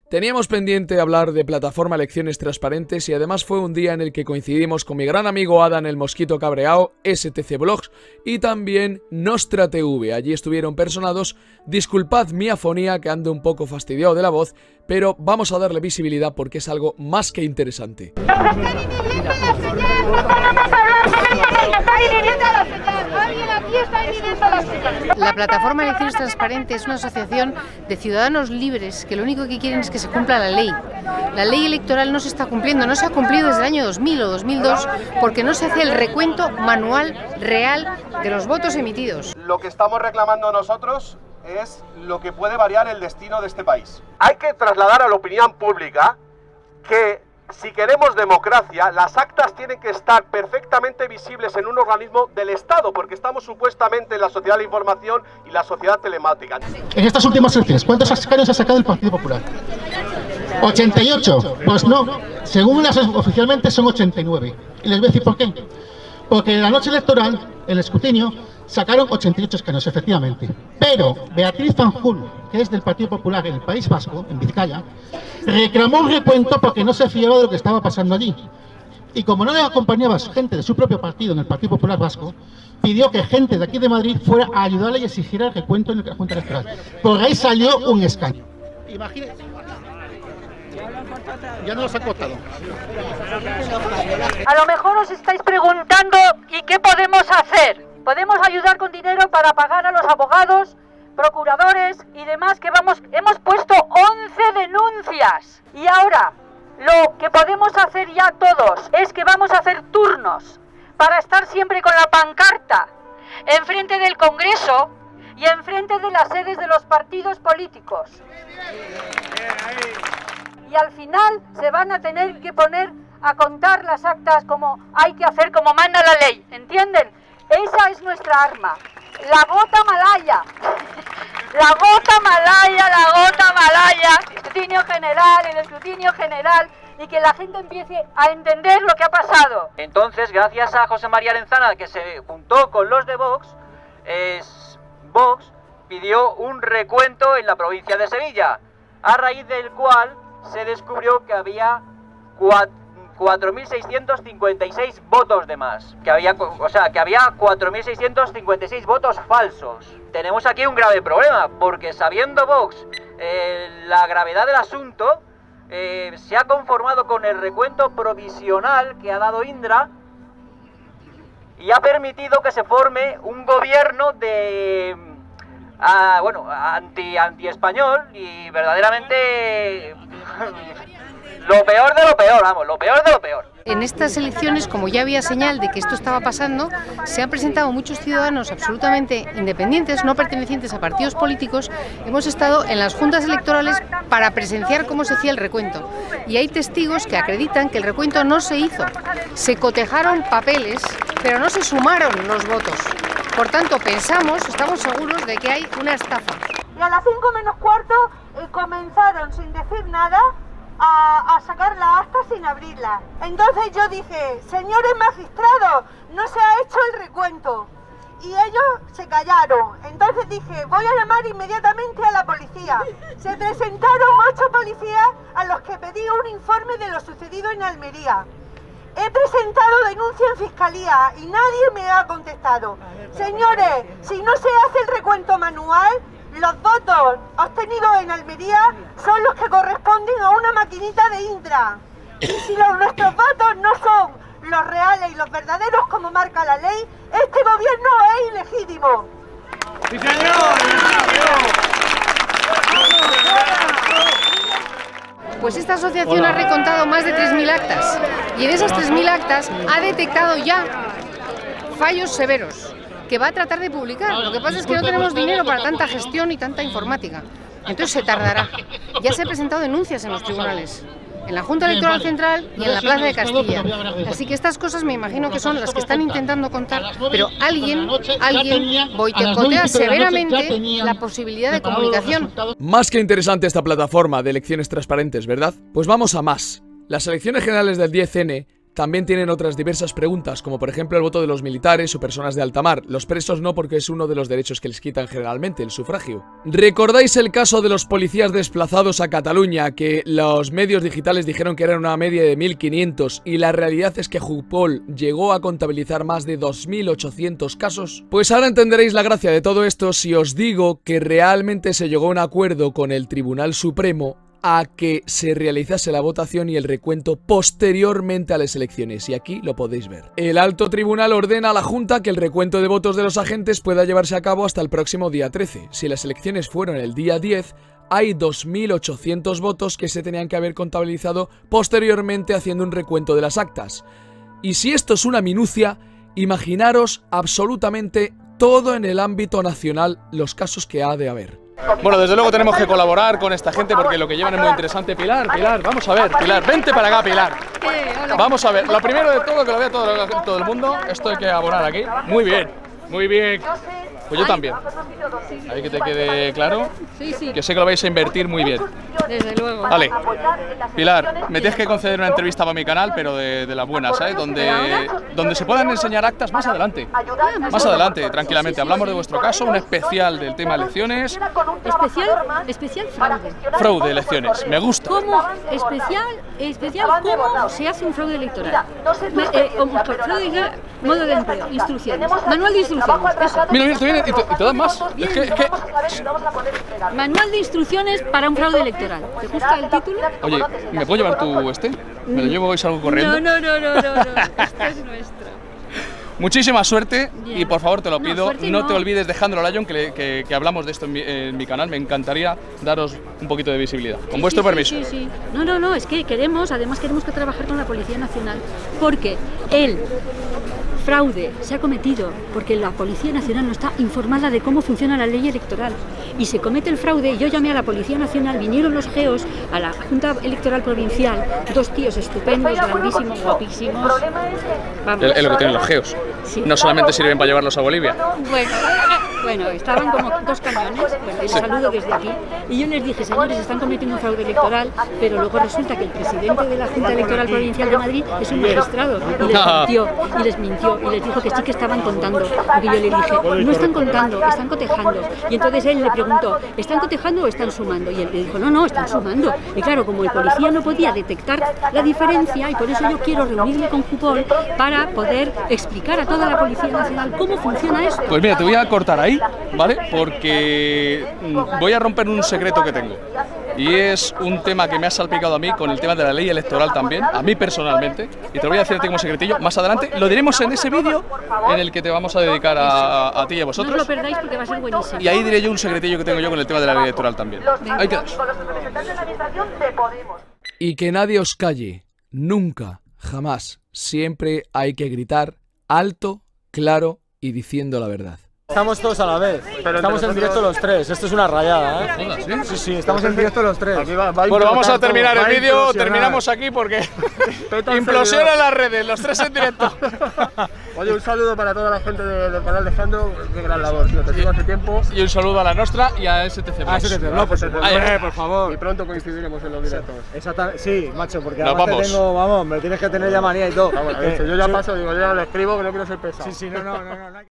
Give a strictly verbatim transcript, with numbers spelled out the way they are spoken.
Teníamos pendiente hablar de plataforma Elecciones Transparentes y además fue un día en el que coincidimos con mi gran amigo Adán el Mosquito Cabreao, S T C Blogs y también Nostra T V. Allí estuvieron personados. Disculpad mi afonía, que ando un poco fastidiado de la voz, pero vamos a darle visibilidad porque es algo más que interesante. La plataforma Elecciones Transparentes es una asociación de ciudadanos libres que lo único que quieren es que se cumpla la ley. La ley electoral no se está cumpliendo, no se ha cumplido desde el año dos mil o dos mil dos porque no se hace el recuento manual real de los votos emitidos. Lo que estamos reclamando nosotros es lo que puede variar el destino de este país. Hay que trasladar a la opinión pública que si queremos democracia, las actas tienen que estar perfectamente visibles en un organismo del Estado, porque estamos supuestamente en la sociedad de la información y la sociedad telemática. En estas últimas elecciones, ¿cuántos escaños ha sacado el Partido Popular? ¿ochenta y ocho? Pues no, según las oficialmente son ochenta y nueve. Y les voy a decir por qué. Porque en la noche electoral, en el escrutinio, sacaron ochenta y ocho escaños, efectivamente. Pero Beatriz Fanjul, que es del Partido Popular en el País Vasco, en Vizcaya, reclamó un recuento porque no se fiaba de lo que estaba pasando allí. Y como no le acompañaba gente de su propio partido en el Partido Popular Vasco, pidió que gente de aquí de Madrid fuera a ayudarle y exigiera el recuento en la Junta Electoral. Por ahí salió un escaño. Imagínense. Ya no los han cortado. A lo mejor os estáis preguntando ¿y qué podemos hacer? Podemos ayudar con dinero para pagar a los abogados, procuradores y demás que vamos, hemos puesto once denuncias. Y ahora lo que podemos hacer ya todos es que vamos a hacer turnos para estar siempre con la pancarta enfrente del Congreso y enfrente de las sedes de los partidos políticos. Y al final se van a tener que poner a contar las actas como hay que hacer, como manda la ley, ¿entienden? Esa es nuestra arma, la gota malaya, la gota malaya, la gota malaya, el escrutinio general, el escrutinio general, y que la gente empiece a entender lo que ha pasado. Entonces, gracias a José María Lenzana, que se juntó con los de Vox, es, Vox pidió un recuento en la provincia de Sevilla, a raíz del cual se descubrió que había cuatro mil seiscientos cincuenta y seis votos de más, que había, o sea, que había cuatro mil seiscientos cincuenta y seis votos falsos. Tenemos aquí un grave problema, porque sabiendo Vox eh, la gravedad del asunto, eh, se ha conformado con el recuento provisional que ha dado Indra y ha permitido que se forme un gobierno de uh, bueno, anti anti español y verdaderamente lo peor de lo peor, vamos, lo peor de lo peor. En estas elecciones, como ya había señal de que esto estaba pasando, se han presentado muchos ciudadanos absolutamente independientes, no pertenecientes a partidos políticos. Hemos estado en las juntas electorales para presenciar cómo se hacía el recuento. Y hay testigos que acreditan que el recuento no se hizo. Se cotejaron papeles, pero no se sumaron los votos. Por tanto, pensamos, estamos seguros de que hay una estafa. Y a las cinco menos cuarto eh, comenzaron sin decir nada A, a sacar la acta sin abrirla. Entonces yo dije, señores magistrados, no se ha hecho el recuento. Y ellos se callaron. Entonces dije, voy a llamar inmediatamente a la policía. Se presentaron ocho policías a los que pedí un informe de lo sucedido en Almería. He presentado denuncia en fiscalía y nadie me ha contestado. Señores, si no se hace el recuento manual, los votos obtenidos en Almería son los que corresponden a una maquinita de Indra. Y si los, nuestros votos no son los reales y los verdaderos como marca la ley, este gobierno es ilegítimo. ¡Sí, señor! Pues esta asociación ha recontado más de tres mil actas y en esas tres mil actas ha detectado ya fallos severos que va a tratar de publicar. Lo que pasa es que no tenemos dinero para tanta gestión y tanta informática. Entonces se tardará. Ya se han presentado denuncias en los tribunales, en la Junta Electoral Central y en la Plaza de Castilla. Así que estas cosas me imagino que son las que están intentando contar, pero alguien, alguien boicotea severamente la posibilidad de comunicación. Más que interesante esta plataforma de elecciones transparentes, ¿verdad? Pues vamos a más. Las elecciones generales del diez ene También tienen otras diversas preguntas, como por ejemplo el voto de los militares o personas de alta mar. Los presos no, porque es uno de los derechos que les quitan generalmente, el sufragio. ¿Recordáis el caso de los policías desplazados a Cataluña, que los medios digitales dijeron que eran una media de mil quinientos y la realidad es que Jupol llegó a contabilizar más de dos mil ochocientos casos? Pues ahora entenderéis la gracia de todo esto si os digo que realmente se llegó a un acuerdo con el Tribunal Supremo a que se realizase la votación y el recuento posteriormente a las elecciones, y aquí lo podéis ver. El alto tribunal ordena a la Junta que el recuento de votos de los agentes pueda llevarse a cabo hasta el próximo día trece. Si las elecciones fueron el día diez, hay dos mil ochocientos votos que se tenían que haber contabilizado posteriormente haciendo un recuento de las actas. Y si esto es una minucia, imaginaros absolutamente todo en el ámbito nacional los casos que ha de haber. Bueno, desde luego tenemos que colaborar con esta gente porque lo que llevan es muy interesante. Pilar, Pilar, vamos a ver, Pilar, vente para acá, Pilar. Vamos a ver, lo primero de todo, que lo vea todo, todo el mundo, esto hay que abonar aquí. Muy bien, muy bien. Pues yo también. Ahí que te quede claro. Sí, sí. Que sé que lo vais a invertir muy bien. Desde luego. Vale. Pilar, me tienes que conceder una entrevista para mi canal, pero de, de las buenas, ¿sabes? Donde, donde se puedan enseñar actas más adelante. Más adelante, tranquilamente. Hablamos de vuestro caso, un especial del tema elecciones. Especial, especial fraude. Fraude, elecciones. Me gusta. ¿Cómo? Especial, especial, ¿cómo se hace un fraude electoral? Me, eh, fraude electoral, modo de empleo, instrucciones. Manual de instrucciones. Eso. Mira, mira, te viene y te, y te dan más. Es que, es que... Manual de instrucciones para un fraude electoral. ¿Te gusta el título? Oye, ¿me puedo llevar tu este? ¿Me lo llevo y salgo corriendo? No, no, no, no, no, no. Esto es nuestro. Muchísima suerte. Bien. Y por favor te lo No, pido, no, no. te olvides de Jandro Lyon, que, le, que, que hablamos de esto en mi, en mi canal. Me encantaría daros un poquito de visibilidad. Con Sí, vuestro sí, permiso. Sí, sí, sí. No, no, no, es que queremos, además queremos que trabajar con la Policía Nacional, porque el fraude se ha cometido porque la Policía Nacional no está informada de cómo funciona la ley electoral y se comete el fraude. Y yo llamé a la Policía Nacional, vinieron los geos a la Junta Electoral Provincial, dos tíos estupendos, grandísimos, guapísimos. Vamos. Es lo que tienen los geos. Sí. No solamente sirven para llevarlos a Bolivia. Bueno, bueno, estaban como dos cañones, bueno, les saludo desde aquí, y yo les dije, señores, están cometiendo un fraude electoral, pero luego resulta que el presidente de la Junta Electoral Provincial de Madrid es un magistrado, y les mintió, y les mintió, y les dijo que sí que estaban contando, porque yo le dije, no están contando, están cotejando, y entonces él le preguntó, ¿están cotejando o están sumando? Y él le dijo, no, no, están sumando, y claro, como el policía no podía detectar la diferencia, y por eso yo quiero reunirme con Jupol para poder explicar a toda la Policía Nacional cómo funciona esto. Pues mira, te voy a cortar ahí, ¿vale? Porque voy a romper un secreto que tengo. Y es un tema que me ha salpicado a mí con el tema de la ley electoral también, a mí personalmente. Y te lo voy a decir como secretillo más adelante. Lo diremos en ese vídeo en el que te vamos a dedicar a, a ti y a vosotros. No os lo perdáis porque va a ser buenísimo. Y ahí diré yo un secretillo que tengo yo con el tema de la ley electoral también. Ahí quedas. Y que nadie os calle, nunca, jamás, siempre hay que gritar alto, claro y diciendo la verdad. Estamos todos a la vez, pero estamos en directo los tres, esto es una rayada, ¿eh? ¿Sí? Sí, sí, estamos en directo los tres. Va, va bueno, vamos a terminar el vídeo, terminamos aquí porque implosiona las redes, los tres en directo. Oye, un saludo para toda la gente de, del canal de Jandro, qué gran labor, tío, te sigo hace tiempo. Y un saludo a la Nostra y a S T C. A S T C, no, pues hombre, por favor. Y pronto coincidiremos en los directos. Exactamente, sí, macho, porque Nos además vamos. te tengo, vamos, me tienes que tener ya manía y todo. Vamos, Eh, yo ya sí. paso, digo, yo ya le escribo que no quiero ser pesado. Sí, sí, no, no, no, no.